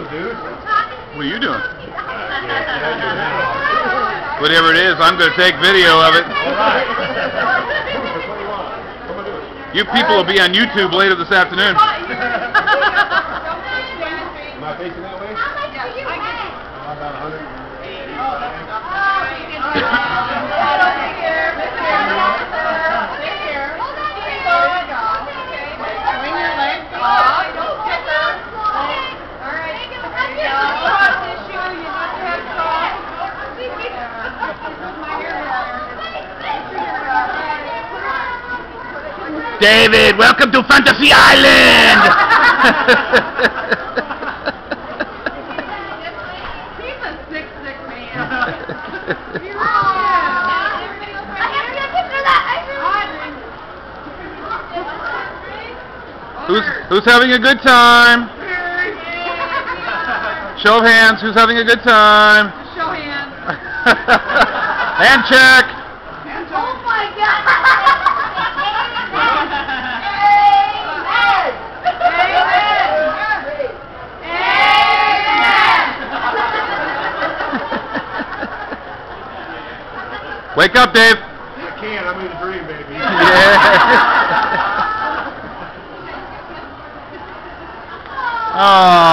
dude. What are you doing? Whatever it is, I'm going to take video of it. You people will be on YouTube later this afternoon. Am I facing that way? About 100. David, welcome to Fantasy Island! He's a sick man. Who's having a good time? Show of hands, who's having a good time? Show hands. Hand check. Oh my God. Wake up, Dave. I can't, I'm in a dream, baby. Yeah. Oh.